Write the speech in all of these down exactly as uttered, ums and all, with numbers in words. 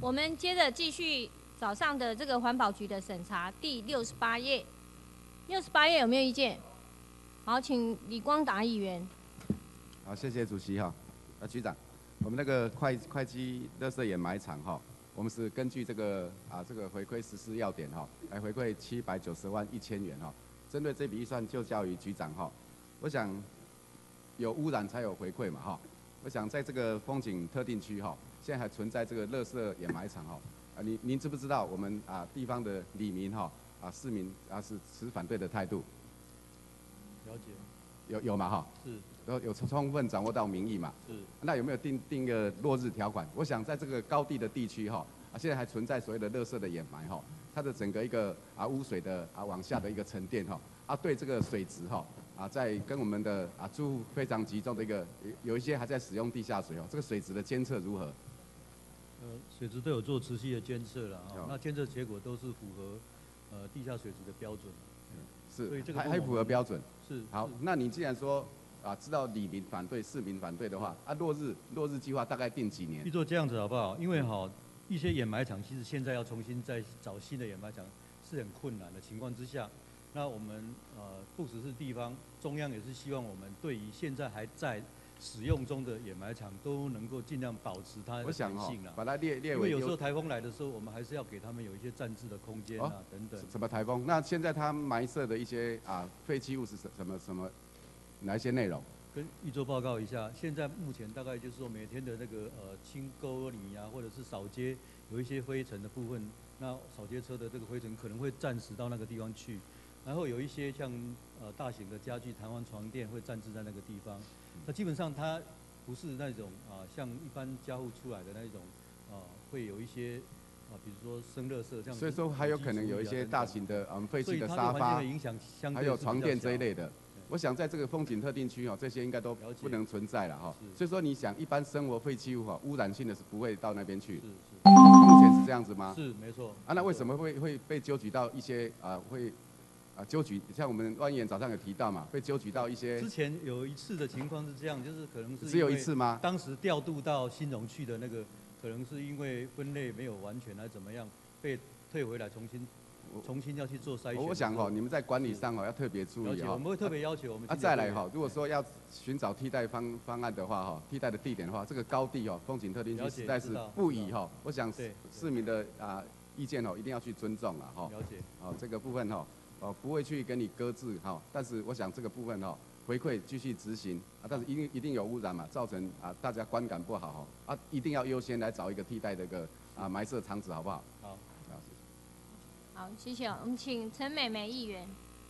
我们接着继续早上的这个环保局的审查，第六十八页。六十八页有没有意见？好，请李光达议员。 好，谢谢主席哈。呃，局长，我们那个会会稽垃圾掩埋场哈，我们是根据这个啊这个回馈实施要点哈，来回馈七百九十万一千元哈。针对这笔预算就交于局长哈。我想有污染才有回馈嘛哈。我想在这个风景特定区哈，现在还存在这个垃圾掩埋场哈。啊，您您知不知道我们啊地方的里民哈啊市民啊是持反对的态度？ 了解。 有有嘛哈？ 是。 然后有充分掌握到民意嘛？ 是。 那有没有定定个落日条款？我想在这个高地的地区哈，啊现在还存在所谓的垃圾的掩埋哈，它的整个一个啊污水的啊往下的一个沉淀哈，啊对这个水质哈啊在跟我们的啊住户非常集中的一个有一些还在使用地下水哦，这个水质的监测如何？ 呃，水质都有做持续的监测了啊，那监测结果都是符合呃地下水质的标准。 是， 所以这个还还符合标准。 是。 好，那你既然说啊知道里民反对、市民反对的话，啊落日落日计划大概定几年？ 预做这样子好不好？因为哈一些掩埋场其实现在要重新再找新的掩埋场是很困难的情况之下，那我们呃不只是地方，中央也是希望我们对于现在还在使用中的掩埋场都能够尽量保持它的弹性啦。 把它列列为。 因为有时候台风来的时候，我们还是要给他们有一些暂置的空间啊、哦、等等。 什么台风？那现在它埋设的一些啊废弃物是什什么什么哪一些内容？ 跟预周报告一下，现在目前大概就是说每天的那个呃清沟泥啊，或者是扫街有一些灰尘的部分，那扫街车的这个灰尘可能会暂时到那个地方去，然后有一些像呃大型的家具、弹簧床垫会暂置在那个地方。那基本上它不是那种啊、呃，像一般家户出来的那种啊、呃，会有一些啊、呃，比如说生垃圾这样。 所以说还有可能有一些大型的嗯废弃的沙发， 所以它对环境的影响相对还有床垫这一类的。我想在这个风景特定区哦，这些应该都不能存在了哈。所以说你想一般生活废弃物哈，污染性的是不会到那边去。 是是。 目前是这样子吗？ 是没错。 啊，那为什么会会被纠举到一些啊会？啊，纠举像我们万议员早上有提到嘛，被纠举到一些。 之前有一次的情况是这样，就是可能是只有一次吗？ 当时调度到新荣去的那个，可能是因为分类没有完全还是怎么样，被退回来重新重新要去做筛选。 我想哦，你们在管理上哦要特别注意哈。 我们会特别要求我们。 啊，再来哈，如果说要寻找替代方方案的话哈，替代的地点的话，这个高地哦，风景特定区实在是不宜哈。我想市民的啊意见哦，一定要去尊重了哈。 了解。 好，这个部分哈。哦，不会去跟你搁置哈，但是我想这个部分哈，回馈继续执行啊，但是一定一定有污染嘛，造成啊大家观感不好哈，啊一定要优先来找一个替代的一个啊埋设场址好不好？ 好， 好， 好，谢谢。我们请陈美美议员。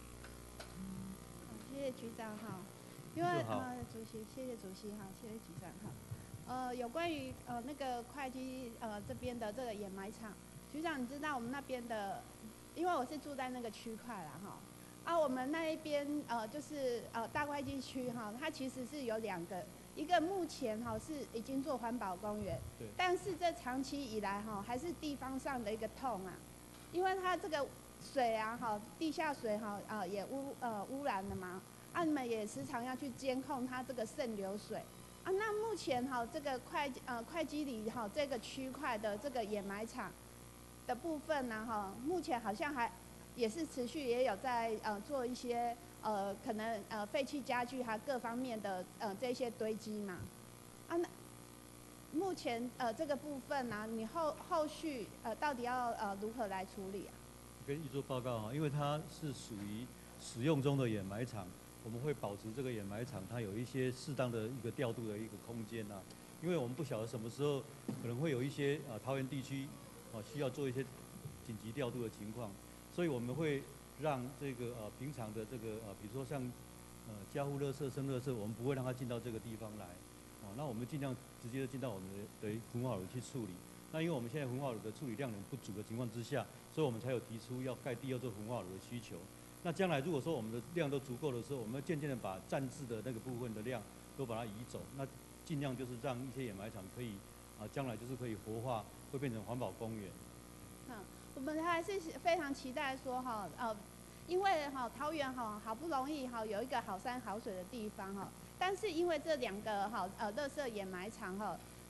谢谢局长哈，因为呃主席，谢谢主席哈，谢谢局长哈。呃，有关于呃那个会稽呃这边的这个掩埋场，局长你知道我们那边的。因为我是住在那个区块啦哈，啊，我们那一边呃就是呃大会稽区哈，它其实是有两个，一个目前哈是已经做环保公园，但是这长期以来哈还是地方上的一个痛啊，因为它这个水啊哈，地下水哈啊也污呃污染了嘛，啊你们也时常要去监控它这个渗流水啊，那目前哈这个会呃会稽里哈这个区块的这个掩埋场。的部分呢，哈，目前好像还也是持续也有在呃做一些呃可能呃废弃家具还各方面的呃这些堆积嘛，啊那目前呃这个部分呢、啊，你后后续呃到底要呃如何来处理啊？ 跟预做报告啊，因为它是属于使用中的掩埋场，我们会保持这个掩埋场它有一些适当的一个调度的一个空间啊，因为我们不晓得什么时候可能会有一些呃桃园地区。啊，需要做一些紧急调度的情况，所以我们会让这个呃平常的这个呃，比如说像呃家户垃圾、生垃圾，我们不会让它进到这个地方来，哦，那我们尽量直接进到我们的的焚化炉去处理。那因为我们现在焚化炉的处理量能不足的情况之下，所以我们才有提出要盖第二座焚化炉的需求。那将来如果说我们的量都足够的时候，我们渐渐的把暂置的那个部分的量都把它移走，那尽量就是让一些掩埋场可以啊，将来就是可以活化。会变成环保公园。 嗯，我们还是非常期待说哈，呃，因为哈桃园哈好不容易哈有一个好山好水的地方哈，但是因为这两个哈呃垃圾掩埋场哈，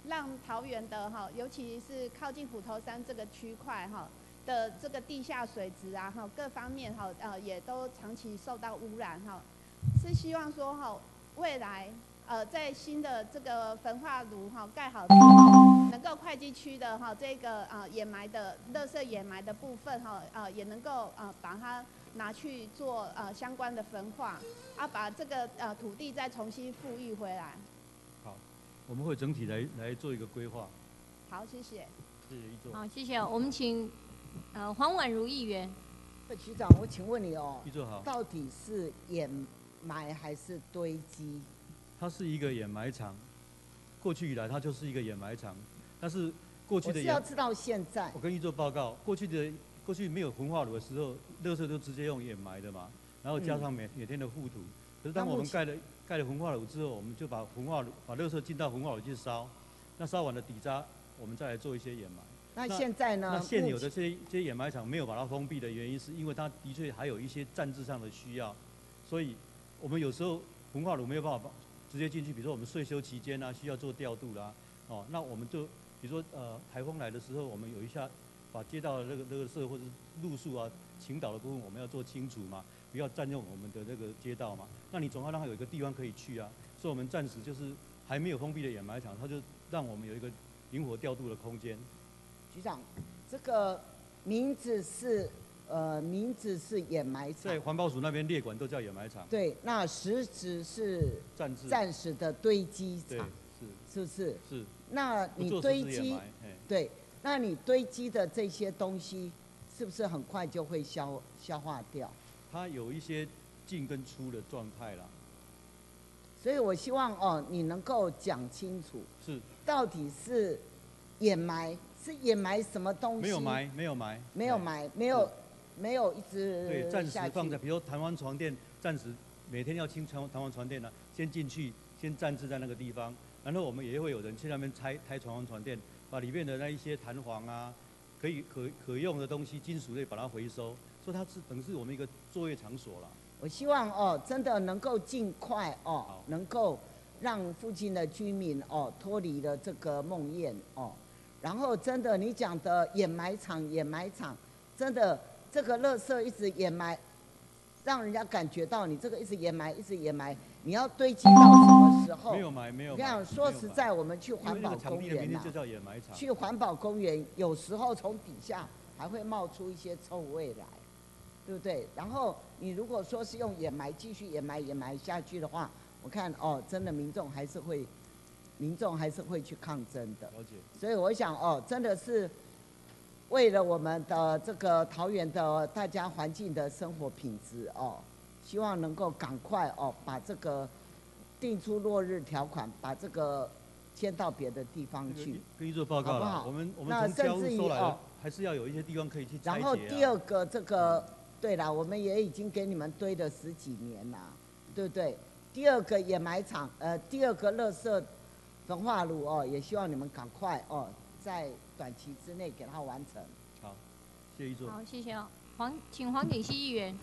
让桃园的哈，尤其是靠近虎头山这个区块哈的这个地下水质啊哈，各方面哈呃也都长期受到污染哈，是希望说哈未来呃在新的这个焚化炉哈盖好之后，能够会稽区的哈这个呃掩埋的垃圾掩埋的部分哈呃也能够呃把它拿去做呃相关的焚化，啊把这个呃土地再重新富裕回来。 好，我们会整体来来做一个规划。 好，谢谢。 谢谢一座。 好，谢谢。我们请呃黄婉如议员。 局长，我请问你哦， 一座好。 到底是掩埋还是堆积？ 它是一个掩埋场，过去以来它就是一个掩埋场，但是过去的我是要知道现在。 我跟一座报告，过去的过去没有焚化炉的时候，垃圾都直接用掩埋的嘛，然后加上每、嗯、每天的覆土。可是当我们盖了盖了焚化炉之后，我们就把焚化炉把垃圾进到焚化炉去烧，那烧完了底渣，我们再来做一些掩埋。 那现在呢？ 那现有的这些这些掩埋场没有把它封闭的原因，是因为它的确还有一些战制上的需要，所以我们有时候焚化炉没有办法直接进去，比如说我们岁修期间啊，需要做调度啦，哦，那我们就比如说呃台风来的时候，我们有一下把街道的那个那个社或者路树啊、倾倒的部分，我们要做清除嘛，不要占用我们的这个街道嘛。那你总要让它有一个地方可以去啊，所以我们暂时就是还没有封闭的掩埋场，它就让我们有一个灵活调度的空间。 局长，这个名字是呃名字是掩埋场， 在环保署那边列管都叫掩埋场。 对，那实质是暂时暂时的堆积场， 是是不是？ 是。 那你堆积，对，那你堆积的这些东西，是不是很快就会消消化掉？ 它有一些进跟出的状态啦。 所以我希望哦，你能够讲清楚， 是到底是掩埋。是掩埋什么东西？ 没有埋，没有埋， 没有埋，没有，没有一直对，暂时放在，比如弹簧床垫，暂时每天要清弹弹簧床垫呢，先进去，先暂置在那个地方，然后我们也会有人去那边拆拆弹簧床垫，把里面的那一些弹簧啊，可以可可用的东西，金属类把它回收，所以它是等于是我们一个作业场所啦。 我希望哦，真的能够尽快哦，能够让附近的居民哦脱离了这个梦魇哦。然后真的，你讲的掩埋场，掩埋场，真的这个垃圾一直掩埋，让人家感觉到你这个一直掩埋，一直掩埋，你要堆积到什么时候？ 没有埋，没有埋。 我跟你讲，说实在，我们去环保公园呐、 啊， 去环保公园，有时候从底下还会冒出一些臭味来，对不对？然后你如果说是用掩埋，继续掩埋掩埋下去的话，我看哦，真的民众还是会。民众还是会去抗争的， 了解。 所以我想哦，真的是为了我们的这个桃园的大家环境的生活品质哦，希望能够赶快哦把这个定出落日条款，把这个迁到别的地方去。 跟一做报告了，好不好？我们我们那甚至于哦， 还是要有一些地方可以去拆解啊。 然后第二个这个，对啦，我们也已经给你们堆了十几年啦，对不对？第二个掩埋场，呃，第二个垃圾焚化炉哦，也希望你们赶快哦，在短期之内给它完成。 好，谢谢一座。 好，谢谢哦。黄，请黄景熙议员。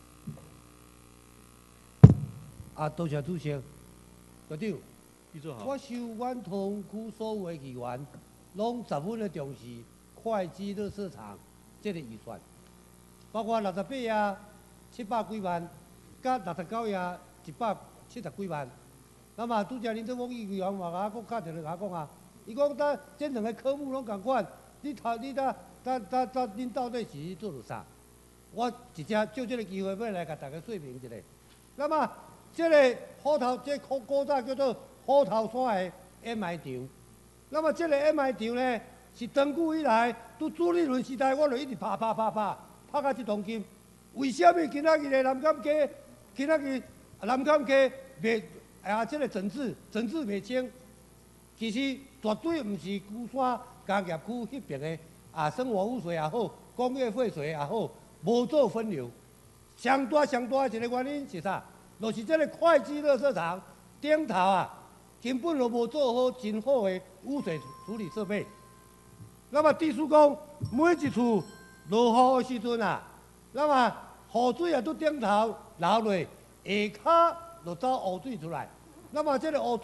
啊，多谢主席。局长， 一座好。 我受阮同区所有的议员，拢十分的重视会稽垃圾场这个预算，包括六十八页七百几万，甲六十九页一百七十几万。那么拄则林正峰议员嘛，甲我讲，打电话甲我讲啊，伊讲咱这两个科目拢共款，你头你呾呾呾呾恁到底是做了啥？我直接就这个机会要来甲大家说明一下。那么这个虎头，这古古早叫做虎头山的掩埋场。那么这个掩埋场呢，是长久以来，拄朱立伦时代，我就一直拍拍拍拍拍到这当今。为什么今仔日的南港街，今仔日南港街袂？啊，这个整治整治袂清，其实绝对毋是龟山工业区迄边的啊，生活污水也好，工业废水也好，无做分流。上大上大一个原因是啥？就是这个会稽垃圾场顶头啊，根本就无做好真好的污水处理设备。那么地主讲，每一处落雨的时阵啊，那么雨水也都顶头流落，下骹就走污水出来。那么这个污水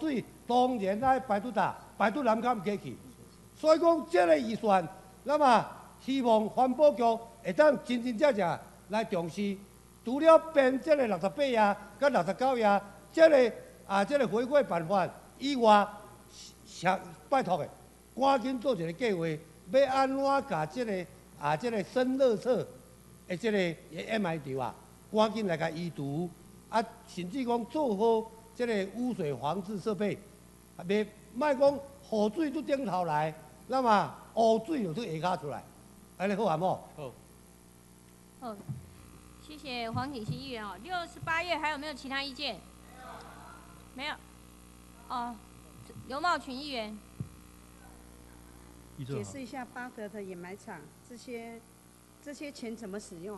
当然爱排除大，排除南坎过去。所以讲，这个预算，那么希望环保局会当真真正正来重视。除了编这个六十八页、甲六十九页这个啊，这个回馈办法以外，想拜托的，赶紧做一个计划，要安怎甲这个啊，这个生垃圾的这个 M I 条啊，赶紧来甲移除，啊，甚至讲做好这个污水防治设备，啊，别卖讲雨水都顶头来，那么污水就都下骹出来，安尼好啊无？ 好。 哦，谢谢黄景熙议员哦。六十八页还有没有其他意见？没有。哦，刘茂群议员。 解释一下巴德的掩埋场这些这些钱怎么使用？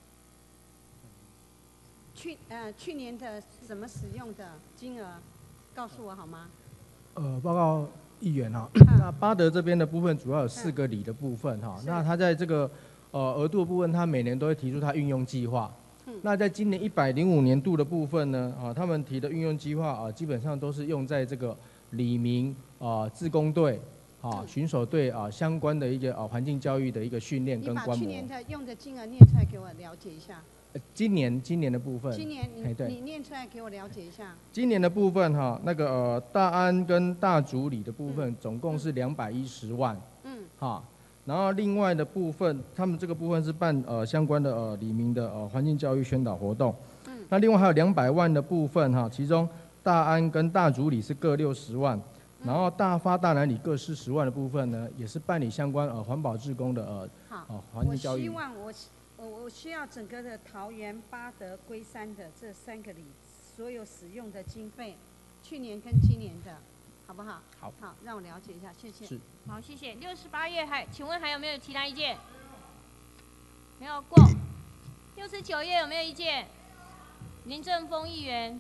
去呃去年的怎么使用的金额，告诉我好吗？ 呃，报告议员哈，那巴德这边的部分主要有四个里的部分哈，那他在这个呃额度的部分，他每年都会提出他运用计划。那在今年一百零五年度的部分呢，啊，他们提的运用计划啊，基本上都是用在这个里民啊、志工队啊、巡守队啊相关的一个啊环境教育的一个训练跟观摩。 你把去年的用的金额念出来给我了解一下。 呃今年今年的部分， 今年你哎对你念出来给我了解一下。 今年的部分哈，那个呃大安跟大竹里的部分总共是两百一十万， 嗯， 哈，然后另外的部分，他们这个部分是办呃相关的呃里民的呃环境教育宣导活动，嗯，那另外还有两百万的部分哈，其中大安跟大竹里是各六十万，然后大发大南里各四十万的部分呢，也是办理相关呃环保志工的呃好， 环境教育。 我希望我我我需要整个的桃园、八德、龟山的这三个里所有使用的经费，去年跟今年的，好不好？ 好， 好，让我了解一下，谢谢。 是。 好，谢谢。六十八页还，请问还有没有其他意见？没有过。六十九页有没有意见？林正峰议员。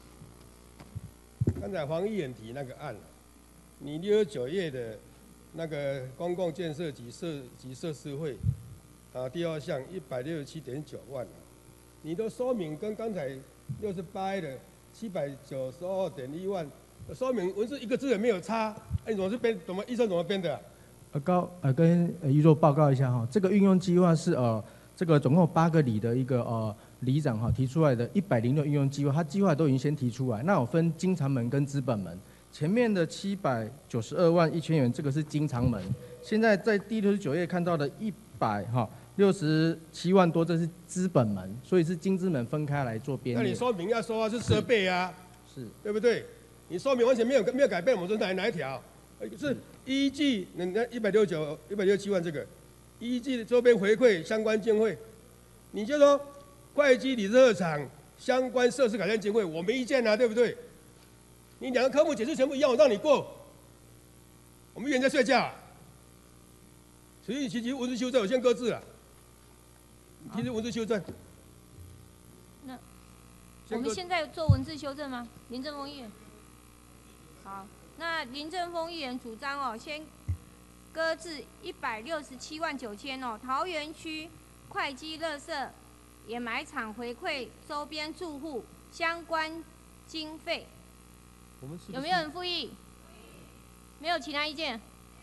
刚才黄议员提那个案，你六十九页的那个公共建设及设及设施费，啊，第二项一百六十七点九万，你的说明跟刚才六十八页的七百九十二点一万，说明文字一个字也没有差，哎，你怎么是编怎么医生怎么编的、啊？ 呃，高呃跟呃预座报告一下哈，这个运用计划是呃这个总共有八个里的一个呃里长哈提出来的一百零六运用计划，他计划都已经先提出来，那有分经常门跟资本门，前面的七百九十二万一千元这个是经常门，现在在第六十九页看到的一百哈六十七万多这是资本门，所以是经资门分开来做编列。 那你说明要说啊是设备啊， 是， 对不对？你说明完全没有没有改变，我们说哪哪一条？是依据那那一百六十九、一百六十七万这个，依据周边回馈相关经费，你就说会计理热场相关设施改善经费，我没意见啊，对不对？你两个科目解释全部一样，我让你过，我们议员在睡觉、啊，所以其实文字修正我先搁置了，提出文字修正。 那我们现在做文字修正吗？林正峰议员。好。那林正峰议员主张哦，先搁置一百六十七万九千哦，桃园区会稽垃圾掩埋场回馈周边住户相关经费， 我们是不是有没有人复议？没有其他意见？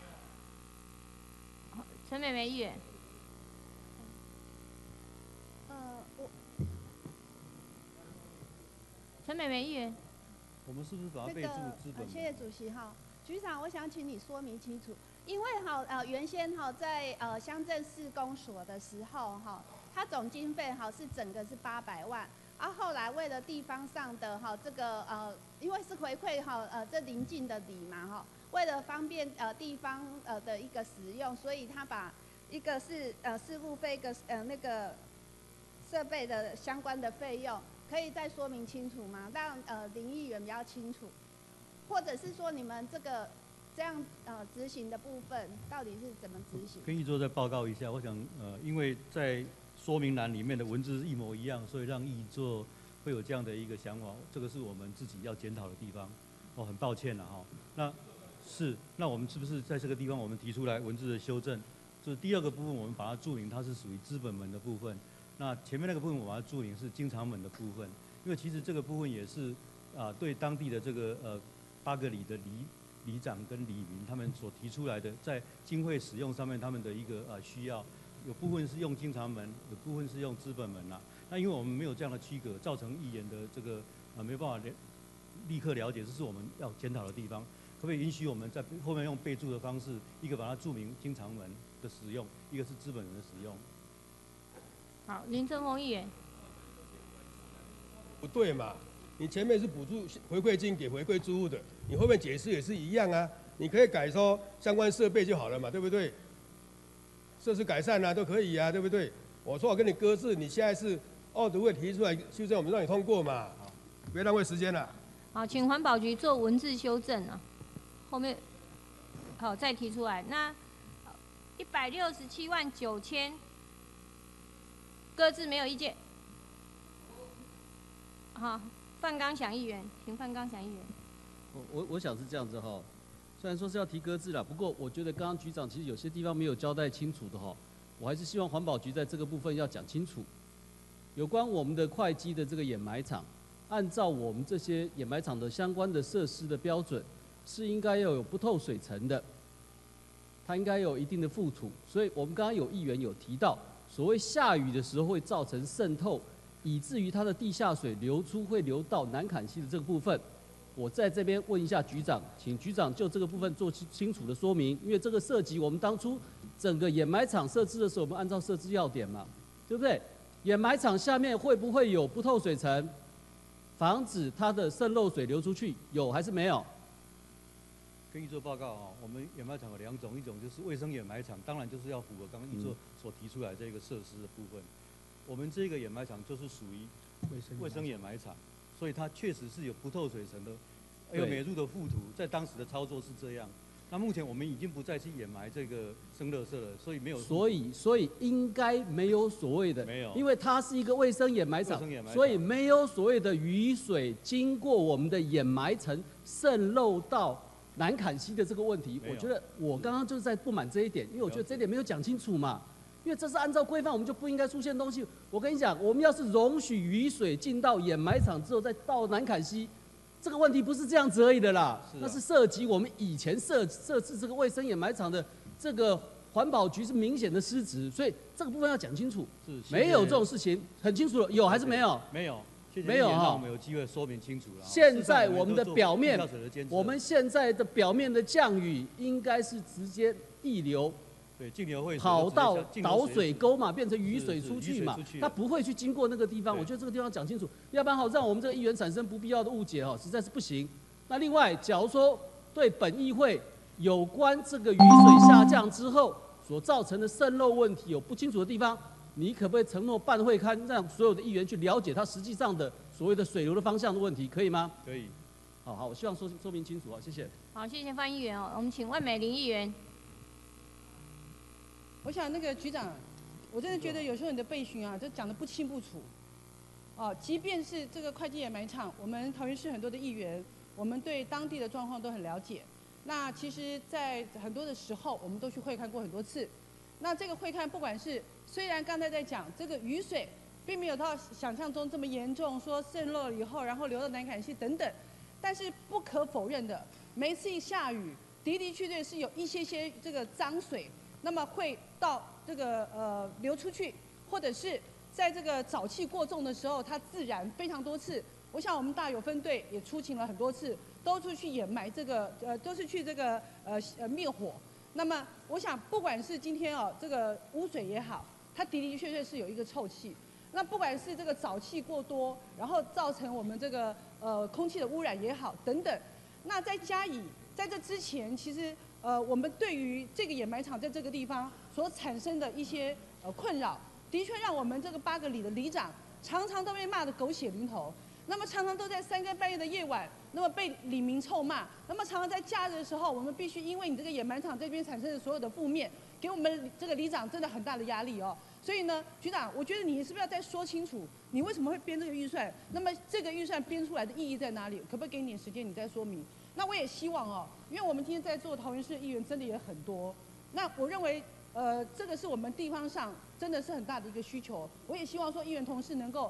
陈美美议员。 呃，我陈美美议员。 我们是不是把它备注资本？ 呃，谢谢主席哈，局长，我想请你说明清楚，因为哈呃原先哈在呃乡镇市公所的时候哈，它总经费哈是整个是八百万，啊后来为了地方上的哈这个呃因为是回馈哈呃这邻近的里嘛哈，为了方便呃地方呃的一个使用，所以他把一个是呃事务费，一个呃那个设备的相关的费用。可以再说明清楚吗？让呃林议员比较清楚，或者是说你们这个这样呃执行的部分到底是怎么执行？ 跟议座再报告一下，我想呃因为在说明栏里面的文字是一模一样，所以让议座会有这样的一个想法，这个是我们自己要检讨的地方。哦，很抱歉了哈。那是那我们是不是在这个地方我们提出来文字的修正？就是第二个部分我们把它注明它是属于资本门的部分。那前面那个部分我把它注明是经常门的部分，因为其实这个部分也是啊、呃、对当地的这个呃八个里的里里长跟里民他们所提出来的，在经费使用上面他们的一个呃需要，有部分是用经常门，有部分是用资本门啦、啊。那因为我们没有这样的区隔，造成议员的这个呃没有办法立刻了解，这是我们要检讨的地方。可不可以允许我们在后面用备注的方式，一个把它注明经常门的使用，一个是资本门的使用？ 好，林正峰议员。 不对嘛？你前面是补助回馈金给回馈租户的，你后面解释也是一样啊。你可以改说相关设备就好了嘛，对不对？设施改善啊都可以啊，对不对？我说我跟你搁置，你现在是奥组会提出来修正，我们让你通过嘛，别浪费时间了。 好，请环保局做文字修正啊，后面好再提出来。那一百六十七万九千，搁置没有意见。好，范刚祥议员，请范刚祥议员。 我我我想是这样子哈，虽然说是要提搁置啦，不过我觉得刚刚局长其实有些地方没有交代清楚的哈，我还是希望环保局在这个部分要讲清楚。有关我们的会稽的这个掩埋场，按照我们这些掩埋场的相关的设施的标准，是应该要有不透水层的，它应该有一定的覆土。所以我们刚刚有议员有提到，所谓下雨的时候会造成渗透，以至于它的地下水流出会流到南坎溪的这个部分。我在这边问一下局长，请局长就这个部分做清楚的说明，因为这个涉及我们当初整个掩埋场设置的时候，我们按照设置要点嘛，对不对？掩埋场下面会不会有不透水层，防止它的渗漏水流出去？有还是没有？ 跟议座报告啊，我们掩埋场有两种，一种就是卫生掩埋场，当然就是要符合刚刚议座所提出来这个设施的部分。我们这个掩埋场就是属于卫生掩埋场，所以它确实是有不透水层的，有美入的覆土，在当时的操作是这样。那目前我们已经不再去掩埋这个生垃圾了，所以没有。 所以，所以应该没有所谓的， 没有， 因为它是一个卫生掩埋场，所以没有所谓的雨水经过我们的掩埋层渗漏到南坎溪的这个问题。我觉得我刚刚就是在不满这一点，因为我觉得这一点没有讲清楚嘛。因为这是按照规范，我们就不应该出现东西。我跟你讲，我们要是容许雨水进到掩埋场之后，再到南坎溪。这个问题不是这样子而已的啦，是啊、那是涉及我们以前设设置这个卫生掩埋场的这个环保局是明显的失职，所以这个部分要讲清楚。是，没有这种事情，很清楚了，有还是没有？ 没有，谢谢没有哈。 我们有机会说明清楚了。 现在我们的表面，我们现在的表面的降雨应该是直接溢流。 对，径流会跑到导水沟嘛，变成雨水出去嘛，它不会去经过那个地方。我觉得这个地方讲清楚，要不然好让我们这个议员产生不必要的误解哈，实在是不行。那另外，假如说对本议会有关这个雨水下降之后所造成的渗漏问题有不清楚的地方，你可不可以承诺办会刊，让所有的议员去了解它实际上的所谓的水流的方向的问题，可以吗？ 可以。 好好，我希望说说明清楚啊，谢谢。 好，谢谢范议员哦，我们请万美玲议员。 我想那个局长，我真的觉得有时候你的备询啊，都讲得不清不楚。哦，即便是这个会稽掩埋场，我们桃园市很多的议员，我们对当地的状况都很了解。那其实，在很多的时候，我们都去会看过很多次。那这个会看，不管是虽然刚才在讲这个雨水，并没有到想象中这么严重，说渗漏了以后，然后流到南坎溪等等，但是不可否认的，每次一下雨，的的确确是有一些些这个脏水。那么会到这个呃流出去，或者是在这个沼气过重的时候，它自燃非常多次。我想我们大有分队也出勤了很多次，都是去掩埋这个呃，都是去这个呃呃灭火。那么我想，不管是今天哦这个污水也好，它的的确确是有一个臭气。那不管是这个沼气过多，然后造成我们这个呃空气的污染也好等等，那再加以在这之前，其实。呃，我们对于这个掩埋场在这个地方所产生的一些呃困扰，的确让我们这个八个里的里长常常都被骂得狗血淋头。那么常常都在三更半夜的夜晚，那么被里民臭骂。那么常常在假日的时候，我们必须因为你这个掩埋场这边产生的所有的负面，给我们这个里长真的很大的压力哦。所以呢，局长，我觉得你是不是要再说清楚，你为什么会编这个预算？那么这个预算编出来的意义在哪里？可不可以给你点时间，你再说明？那我也希望哦，因为我们今天在座桃园市的议员真的也很多，那我认为，呃，这个是我们地方上真的是很大的一个需求。我也希望说议员同事能够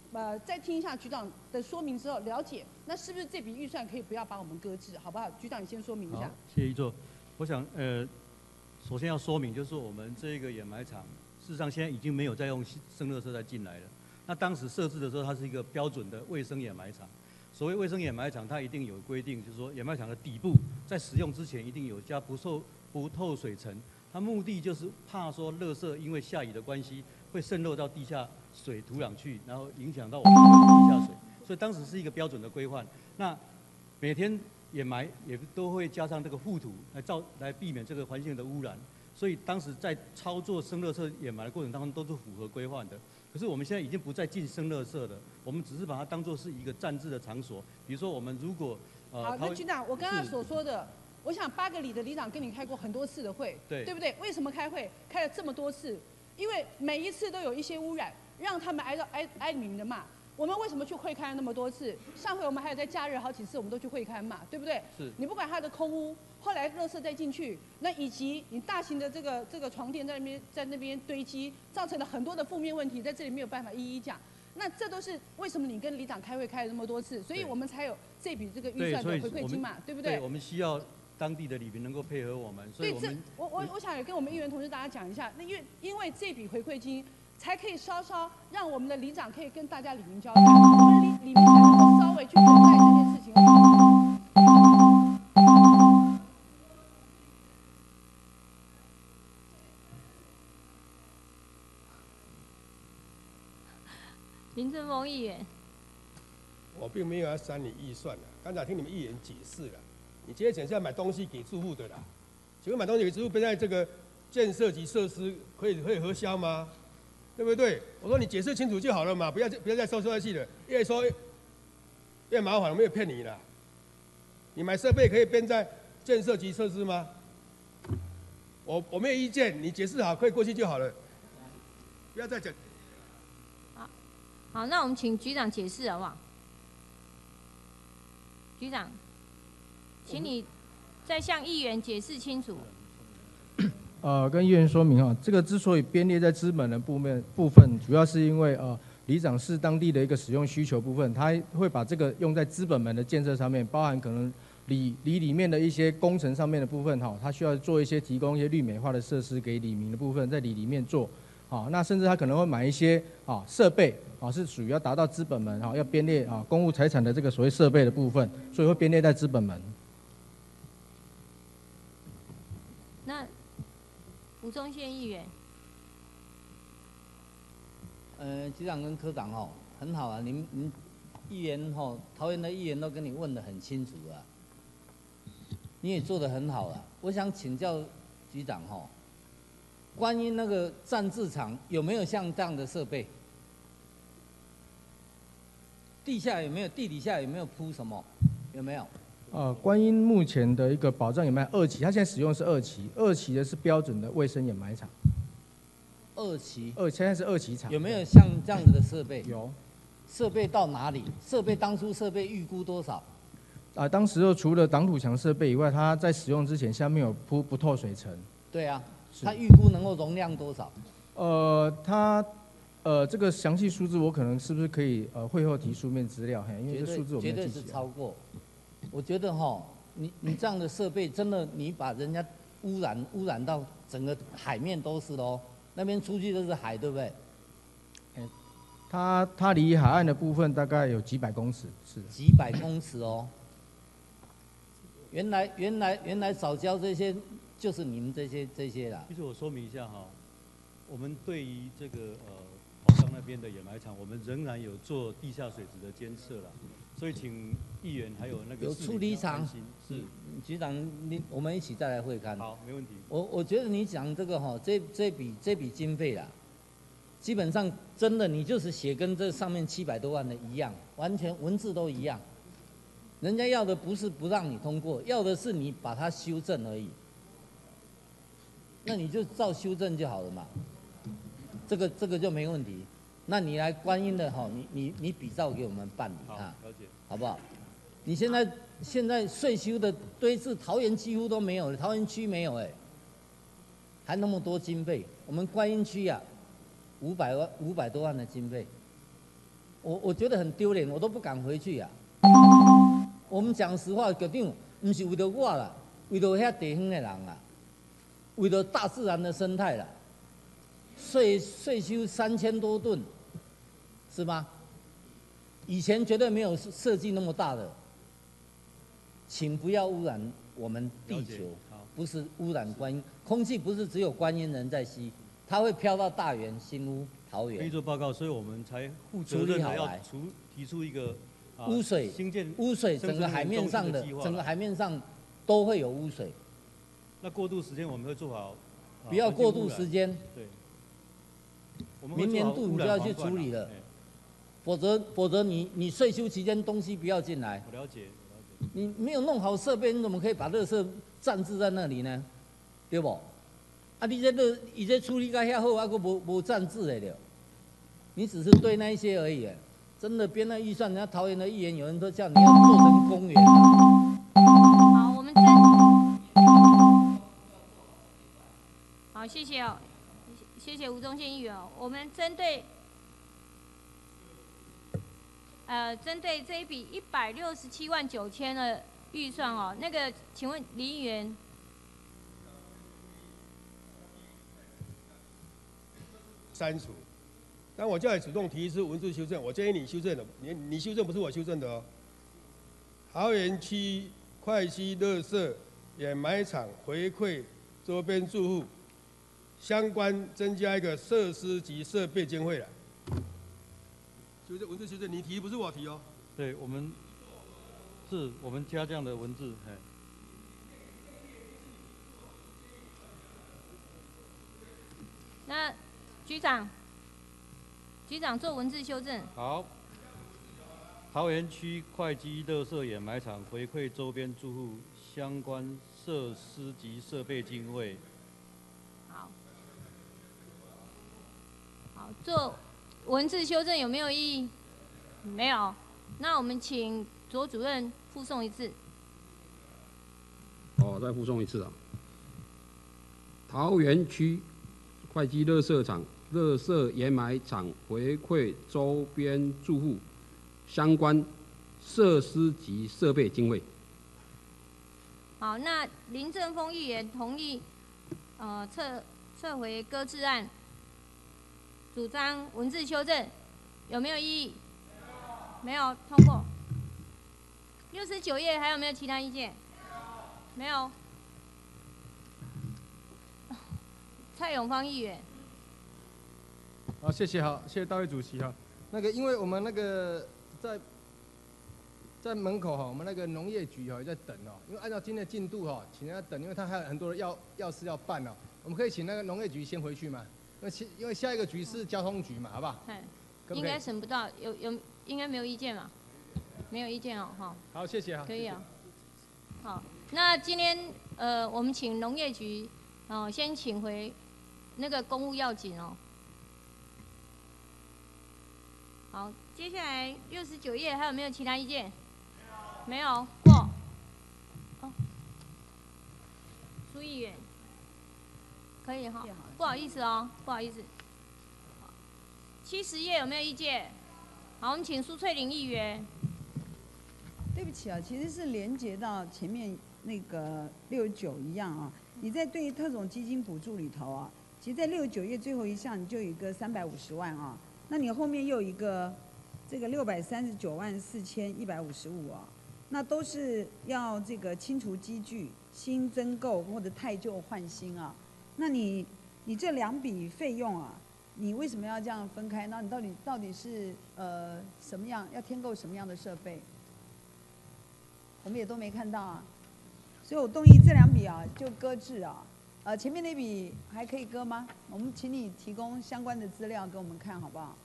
呃再听一下局长的说明之后了解，那是不是这笔预算可以不要把我们搁置，好不好？局长你先说明一下。 谢谢一座。我想呃，首先要说明就是我们这个掩埋场，事实上现在已经没有再用生垃圾再进来了。那当时设置的时候，它是一个标准的卫生掩埋场。所谓卫生掩埋场，它一定有规定，就是说掩埋场的底部在使用之前一定有加不透不透水层，它目的就是怕说垃圾因为下雨的关系会渗漏到地下水土壤去，然后影响到我们的地下水。所以当时是一个标准的规范。那每天掩埋也都会加上这个护土来造来避免这个环境的污染。所以当时在操作生垃圾掩埋的过程当中都是符合规范的。可是我们现在已经不再进生垃圾了，我们只是把它当作是一个暂置的场所。比如说我们如果呃， 好，那局长，我刚刚所说的，我想八个里的里长跟你开过很多次的会， 对， 对不对？为什么开会开了这么多次？因为每一次都有一些污染，让他们挨到挨挨你们的骂。我们为什么去会勘那么多次？上回我们还有在假日好几次，我们都去会勘嘛，对不对？ 是。 你不管它的空污，后来垃圾再进去，那以及你大型的这个这个床垫在那边在那边堆积，造成了很多的负面问题，在这里没有办法一一讲。那这都是为什么你跟里长开会开了那么多次，所以我们才有这笔这个预算的回馈金嘛，对不对？ 对，我们需要当地的里民能够配合我们，所以我们。 对，这我我我想也跟我们议员同事大家讲一下，那因为因为这笔回馈金。才可以稍稍让我们的里长可以跟大家里民交代，我们里里民才能够稍微去等待这件事情。 林正峰议员， 我并没有要删你预算的，刚才听你们议员解释了，你今天讲是要买东西给住户的啦，请问买东西给住户不在这个建设及设施可以可以核销吗？对不对？我说你解释清楚就好了嘛，不要不要再说说下去了，越说越麻烦，我没有骗你啦。你买设备可以编在建设及设施吗？我我没有意见，你解释好，可以过去就好了，不要再讲。 好，好，那我们请局长解释好不好？局长，请你再向议员解释清楚。 呃，跟议员说明哈，这个之所以编列在资本的部分部分，主要是因为呃，里长是当地的一个使用需求部分，他会把这个用在资本门的建设上面，包含可能里里里面的一些工程上面的部分哈，他需要做一些提供一些绿美化的设施给里民的部分，在里里面做，好，那甚至他可能会买一些啊设备啊，是属于要达到资本门哈，要编列啊公务财产的这个所谓设备的部分，所以会编列在资本门。 那吴宗宪议员， 呃，局长跟科长哦，很好啊，您您议员吼，桃园的议员都跟你问得很清楚啊，你也做得很好啊。我想请教局长吼，关于那个暂置场有没有像这样的设备？地下有没有？地底下有没有铺什么？有没有？ 呃，观音目前的一个保障掩埋二期，它现在使用的是二期，二期的是标准的卫生掩埋场。 二期。 二现在是二期场。 有没有像这样子的设备？ 有。 设备到哪里？设备当初设备预估多少？ 啊，当时候除了挡土墙设备以外，它在使用之前下面有铺不透水层。 对啊。它预估能够容量多少？ 呃，它呃这个详细数字我可能是不是可以呃会后提书面资料？嘿，因为这数字我绝对是超过。我觉得哈，你你这样的设备真的，你把人家污染污染到整个海面都是喽，那边出去都是海，对不对？ 哎，它它离海岸的部分大概有几百公尺，是几百公尺哦。原来原来原来早教这些就是你们这些这些啦。 其实我说明一下哈，我们对于这个呃宝藏那边的掩埋场，我们仍然有做地下水质的监测啦。所以请议员还有那个有处理厂是局长，你我们一起再来会勘。 好，没问题。 我我觉得你讲这个哈，这这笔这笔经费啦，基本上真的你就是写跟这上面七百多万的一样，完全文字都一样。人家要的不是不让你通过，要的是你把它修正而已。那你就照修正就好了嘛，这个这个就没问题。那你来观音的哈，你你你比照给我们办理啊， 了解， 好不好？你现在现在税收的堆置，桃园几乎都没有了，桃园区没有哎，还那么多经费，我们观音区啊，五百万五百多万的经费， 我我觉得很丢脸，我都不敢回去啊。我们讲实话，局长不是为了我啦，为了遐地方的人啦，为了大自然的生态啦，税税收三千多吨，是吗？以前绝对没有设计那么大的，请不要污染我们地球，不是污染观音，空气不是只有观音人在吸，它会飘到大园、新屋、桃园。 可以做报告，所以我们才负责任的要出提出一个、啊、 污水新建污水整个海面上的整个海面上都会有污水。 那过渡时间我们会做好，啊、 不要过渡时间。 对。 明年度你就要去处理了，否则否则你你税收期间东西不要进来。 我了解。 你没有弄好设备，你怎么可以把垃圾暂置在那里呢？对不？啊，你这个你这处理到遐好，啊，佫无无暂置的了。你只是对那一些而已，真的编那预算，人家桃园的议员有人都叫你要做成公园。 好，我们针，好，谢谢哦，谢谢吴宗宪议员哦。我们针对。呃，针对这一笔一百六十七万九千的预算哦，那个，请问李议员， 删除。但我叫你主动提出文字修正，我建议你修正的，你你修正不是我修正的哦。桃园区会溪垃圾掩埋场回馈周边住户，相关增加一个设施及设备经费了。修正文字修正，你提不是我提哦。 对，我们是我们加这样的文字，哎。 那局长，局长做文字修正。 好。桃园区会稽垃圾掩埋场回馈周边住户相关设施及设备经费。 好。好，做。文字修正有没有异议？没有。那我们请左主任附送一次。 哦，再附送一次啊。桃园区会稽垃圾场、垃圾掩埋场回馈周边住户相关设施及设备经费。 好，那林正峰议员同意，呃，撤撤回搁置案。主张文字修正，有没有异议？没有，通过。六十九页还有没有其他意见？没有。蔡永芳议员。 好，谢谢，好，谢谢大会主席哈。那个，因为我们那个在在门口哈，我们那个农业局哈也在等哦，因为按照今天的进度哈，请人家等，因为他还有很多的要要事要办哦，我们可以请那个农业局先回去嘛。因为因为下一个局是交通局嘛，好不好？ 嗯，应该审不到，有有应该没有意见嘛？没有意见哦，哈。 好，谢谢哈。 可以啊。好，那今天呃，我们请农业局哦、呃，先请回那个公务要紧哦。好，接下来六十九页还有没有其他意见？没有，过。哦，苏议员。可以哈，不好意思哦，不好意思。七十页有没有意见？好，我们请苏翠玲议员。 对不起啊，其实是连接到前面那个六十九一样啊。你在对于特种基金补助里头啊，其实，在六十九页最后一项你就有一个三百五十万啊，那你后面又有一个这个六百三十九万四千一百五十五啊，那都是要这个清除机具、新增购或者汰旧换新啊。那你你这两笔费用啊，你为什么要这样分开？那你到底到底是呃什么样要添购什么样的设备？我们也都没看到啊，所以我动议这两笔啊就搁置啊，呃前面那笔还可以搁吗？我们请你提供相关的资料给我们看好不好？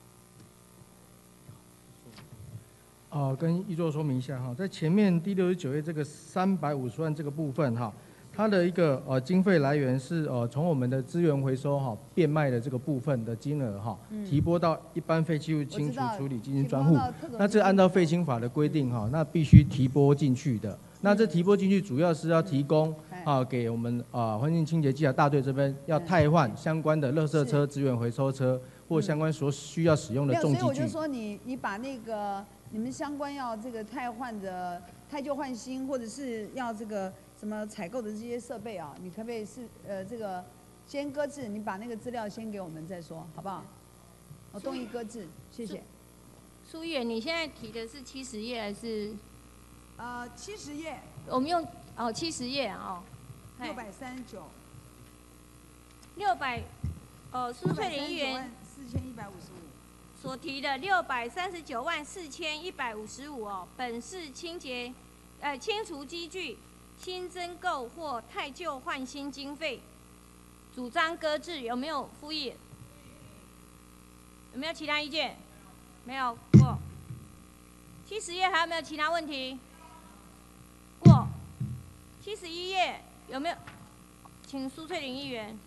哦、呃，跟议座说明一下哈，在前面第六十九页这个三百五十万这个部分哈。它的一个呃经费来源是呃从我们的资源回收哈变卖的这个部分的金额哈，嗯、提拨到一般废弃物清除处理基金专户。那这按照废清法的规定哈，那必须提拨进去的。那这提拨进去主要是要提供啊给我们啊环境清洁稽查大队这边要汰换相关的垃圾车、资源回收车， 或相关所需要使用的没有， 重机具。 所以我就说你你把那个你们相关要这个汰换的汰旧换新，或者是要这个什么采购的这些设备啊，你可不可以是呃这个先搁置，你把那个资料先给我们再说，好不好？我动议搁置，谢谢。 苏议员，你现在提的是七十页还是？ 呃，七十页。 我们用哦七十页哦。 六百三十九。 六百，呃，苏翠玲议员四千一百五十五所提的六百三十九万四千一百五十五哦，本市清洁，呃，清除机具新增购或汰旧换新经费，主张搁置，有没有复议？有没有其他意见？没有，过。七十页还有没有其他问题？过。七十一页有没有？请苏翠玲议员。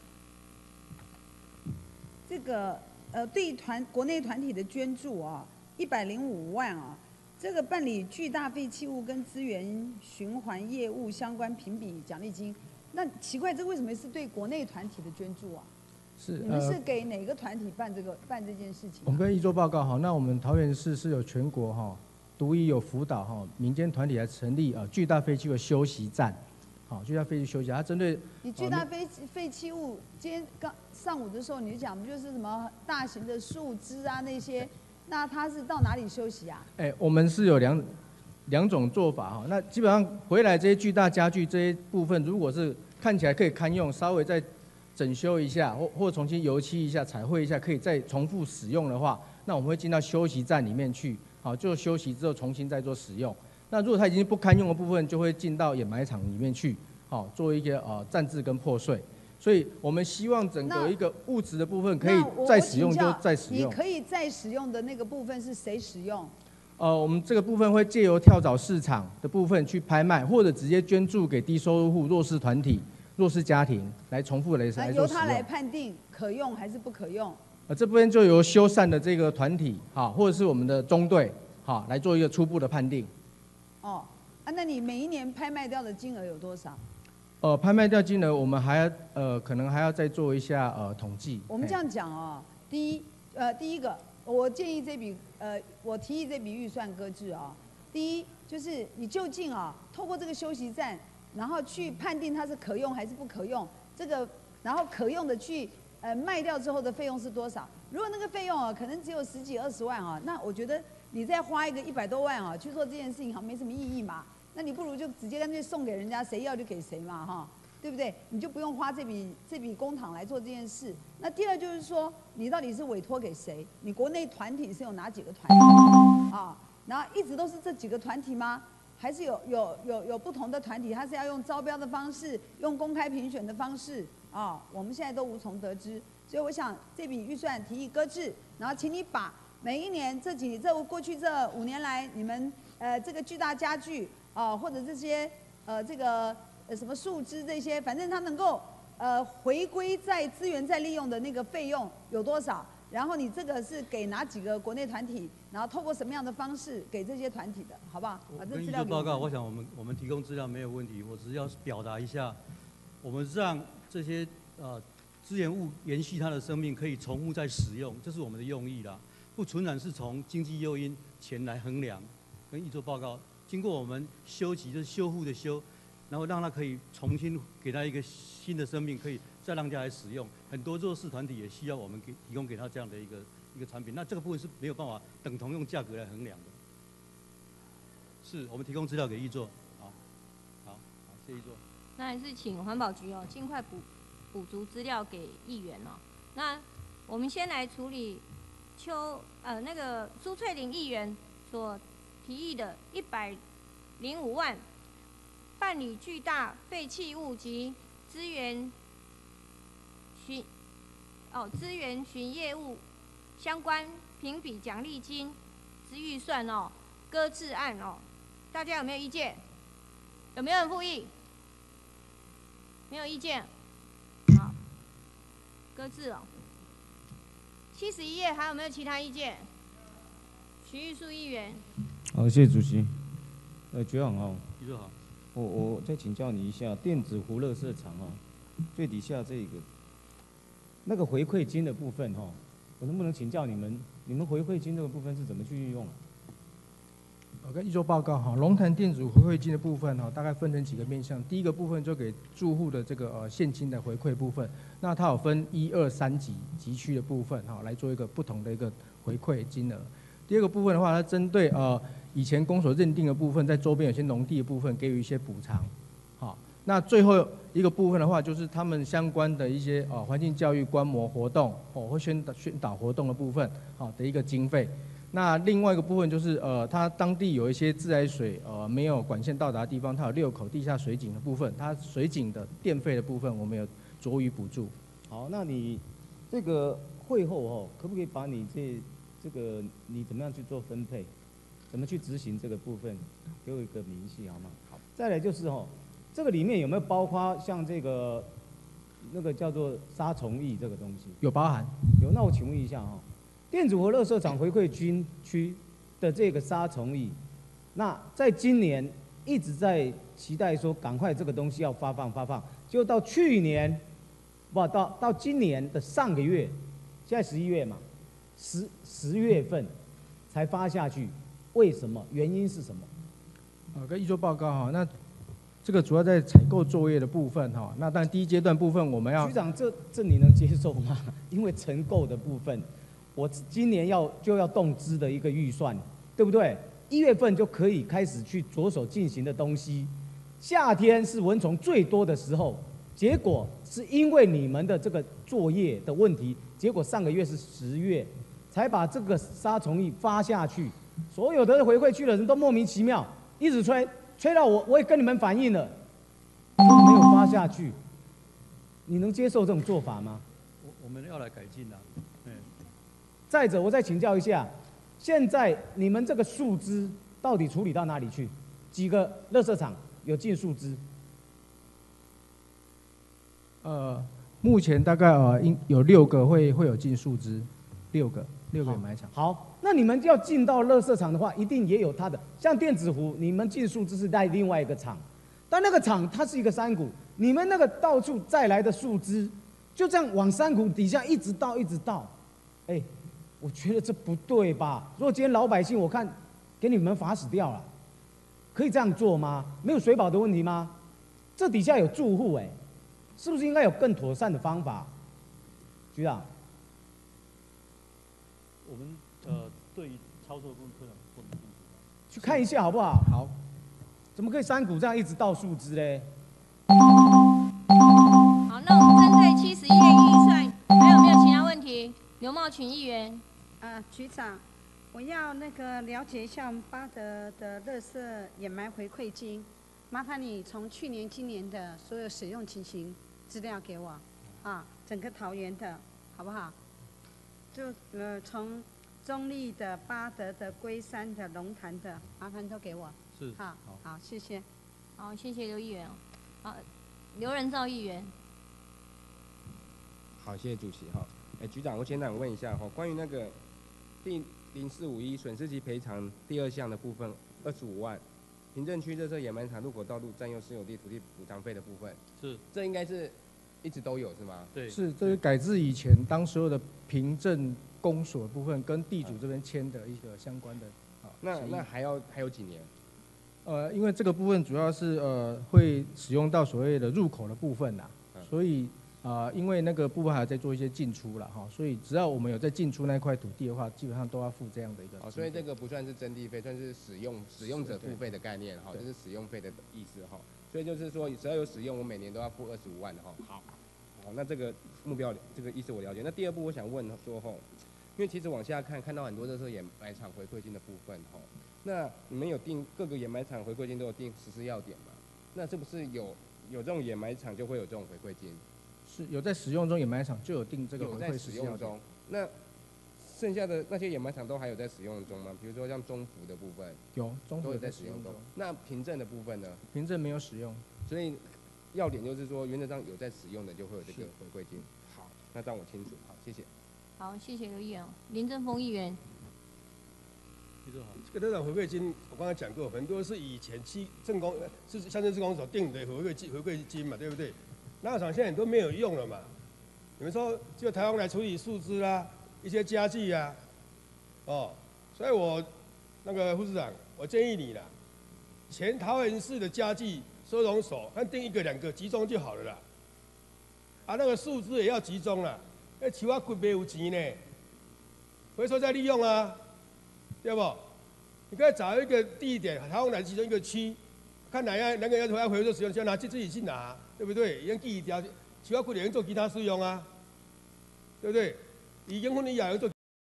这个呃，对团国内团体的捐助啊，一百零五万啊，这个办理巨大废弃物跟资源循环业务相关评比奖励金，那奇怪，这为什么是对国内团体的捐助啊？ 是你们是呃给哪个团体办这个办这件事情、啊？ 我们跟一周报告哈，那我们桃园市是有全国哈独一有辅导哈民间团体来成立呃巨大废弃物休息站，好，巨大废弃物休息站，它针对你巨大废废弃物，今天刚上午的时候你就讲，不就是什么大型的树枝啊那些，那它是到哪里休息啊？ 哎、我们是有两两种做法哈。那基本上回来这些巨大家具这些部分，如果是看起来可以堪用，稍微再整修一下，或或重新油漆一下、彩绘一下，可以再重复使用的话，那我们会进到休息站里面去，好，就休息之后重新再做使用。那如果它已经不堪用的部分，就会进到掩埋场里面去，好，做一个呃暂置跟破碎。所以我们希望整个一个物质的部分可以再使用就再使用。 你可以再使用的那个部分是谁使用？ 呃，我们这个部分会借由跳蚤市场的部分去拍卖，或者直接捐助给低收入户、弱势团体、弱势家庭来重复来来做使用。 由他来判定可用还是不可用。 呃，这部分就由修缮的这个团体，好，或者是我们的中队，好，来做一个初步的判定。 哦，啊，那你每一年拍卖掉的金额有多少？ 呃，拍卖掉金额，我们还要呃，可能还要再做一下呃统计。 我们这样讲哦，第一，呃，第一个，我建议这笔，呃，我提议这笔预算搁置啊、哦。第一，就是你究竟啊，透过这个休息站，然后去判定它是可用还是不可用，这个，然后可用的去呃卖掉之后的费用是多少？如果那个费用啊，可能只有十几二十万啊，那我觉得你再花一个一百多万啊去做这件事情，好像没什么意义嘛。那你不如就直接干脆送给人家，谁要就给谁嘛，哈，对不对？你就不用花这笔这笔公帑来做这件事。那第二就是说，你到底是委托给谁？你国内团体是有哪几个团体啊？然后一直都是这几个团体吗？还是有有有有不同的团体？它是要用招标的方式，用公开评选的方式啊？我们现在都无从得知。所以我想这笔预算提议搁置，然后请你把每一年这几这过去这五年来你们呃这个巨大家具。啊，或者这些呃这个呃什么树枝这些，反正它能够呃回归再资源再利用的那个费用有多少？然后你这个是给哪几个国内团体？然后透过什么样的方式给这些团体的，好不好？把这资料给我们。 报告，我想我们我们提供资料没有问题，我只是要表达一下，我们让这些呃资源物延续它的生命，可以重复再使用，这是我们的用意啦。不纯然是从经济诱因钱来衡量，跟预做报告。经过我们修集，就是修复的修，然后让它可以重新给它一个新的生命，可以再让大家来使用。很多弱势团体也需要我们给提供给他这样的一个一个产品。那这个部分是没有办法等同用价格来衡量的。是我们提供资料给议座，好，好，好，谢谢议座。 那还是请环保局哦，尽快补补足资料给议员哦。那我们先来处理邱呃那个苏翠玲议员所提议的一百零五万办理巨大废弃物及资源巡哦资源巡业务相关评比奖励金之预算哦搁置案哦，大家有没有意见？有没有人复议？没有意见，好，搁置哦。七十一页还有没有其他意见？徐玉树议员。 好，谢谢主席。呃，局长哦， 议座好。 我我再请教你一下，电子湖垃圾场哦，最底下这个那个回馈金的部分哦， 我能不能请教你们，你们回馈金这个部分是怎么去运用？ 我跟一周报告哈，龙潭电子回馈金的部分哈，大概分成几个面向。第一个部分就给住户的这个呃现金的回馈部分，那它有分一二三级级区的部分哈，来做一个不同的一个回馈金额。第二个部分的话，它针对呃以前公所认定的部分，在周边有些农地的部分给予一些补偿，好。那最后一个部分的话，就是他们相关的一些呃环境教育观摩活动哦，或宣导宣导活动的部分，好的一个经费。那另外一个部分就是呃，它当地有一些自来水呃没有管线到达的地方，它有六口地下水井的部分，它水井的电费的部分我们有酌予补助。 好，那你这个会后哦，可不可以把你这这个你怎么样去做分配，怎么去执行这个部分，给我一个明细好吗？好，再来就是哦，这个里面有没有包括像这个那个叫做杀虫液这个东西？ 有包含。 有，那我请问一下哦。电子和垃圾场回馈军区的这个杀虫液，那在今年一直在期待说赶快这个东西要发放发放，就到去年，不到到今年的上个月，现在十一月嘛，十十月份才发下去，为什么？原因是什么？ 呃，跟一周报告哈，那这个主要在采购作业的部分哈，那但第一阶段部分我们要。 局长，这这你能接受吗？因为承购的部分。我今年要就要动资的一个预算，对不对？一月份就可以开始去着手进行的东西，夏天是蚊虫最多的时候，结果是因为你们的这个作业的问题，结果上个月是十月才把这个杀虫液发下去，所有的回馈区的人都莫名其妙一直催，催到我我也跟你们反映了，就没有发下去，你能接受这种做法吗？ 我我们要来改进啊。 再者，我再请教一下，现在你们这个树枝到底处理到哪里去？几个垃圾场有进树枝？ 呃，目前大概呃应有六个会会有进树枝，六个六个掩埋场。 好，那你们要进到垃圾场的话，一定也有它的，像电子湖，你们进树枝是在另外一个厂，但那个厂它是一个山谷，你们那个到处再来的树枝，就这样往山谷底下一直倒一直倒，哎。我觉得这不对吧？如果今天老百姓，我看给你们罚死掉了，可以这样做吗？没有水保的问题吗？这底下有住户哎，是不是应该有更妥善的方法？局长， 我们呃对于操作跟科长做的去看一下好不好？ 好， 怎么可以山谷这样一直倒树枝嘞？ 好，那我们针对七十亿的预算，还有没有其他问题？刘茂群议员。 啊，局长，我要那个了解一下我们巴德的垃圾掩埋回馈金，麻烦你从去年、今年的所有使用情形资料给我，啊，整个桃园的，好不好？就呃从中立的、巴德的、龟山的、龙潭的，麻烦都给我。 是。 好，好，谢谢。 好，谢谢刘议员。好，刘仁兆议员。 好，谢谢主席哈。哎，局长，我简短问一下哈，关于那个第零四五一损失及赔偿第二项的部分，二十五万，行政区垃圾掩埋场路口道路占用私有地土地补偿费的部分， 是， 这应该是一直都有是吗？ 对， 是，这是改自以前当所有的凭证公所部分跟地主这边签的一个相关的啊。 那那还要还有几年？ 呃，因为这个部分主要是呃会使用到所谓的入口的部分啦， 嗯、 所以。啊、呃，因为那个部分还要再做一些进出了哈，所以只要我们有在进出那块土地的话，基本上都要付这样的一个。 哦，所以这个不算是征地费，算是使用使用者付费的概念哈，这是使用费的意思哈。所以就是说，只要有使用，我每年都要付二十五万哈。好，好，那这个目标这个意思我了解。那第二步我想问说哈，因为其实往下看，看到很多垃圾掩埋场回馈金的部分哈，那你们有定各个掩埋场回馈金都有定实施要点吗？那是不是有有这种掩埋场就会有这种回馈金？ 是有在使用中掩埋场就有定这个回馈使用中，那剩下的那些掩埋场都还有在使用中吗？比如说像中福的部分， 有中都有在使用中。那凭证的部分呢？ 凭证没有使用， 所以要点就是说，原则上有在使用的就会有这个回馈金。好，那让我清楚。好，谢谢。 好，谢谢刘议员。林正峰议员。 这个垃圾回馈金，我刚才讲过，很多是以前区政工是乡镇市公所定的回馈金回馈金嘛，对不对？那厂现在都没有用了嘛？你们说就台湾来处理树枝啦， 一些家具啊，哦，所以我那个副市长，我建议你啦，全桃园市的家具收容所，看定一个两个集中就好了啦。啊，那个数字也要集中啦，那树啊骨没有钱呢，回收再利用啊，对不？你可以找一个地点，台湾来其中一个区，看哪样哪个要要回收使用，就拿去自己去拿，对不对？用记一条，树啊骨也用做其他使用啊，对不对？已经分以后用做。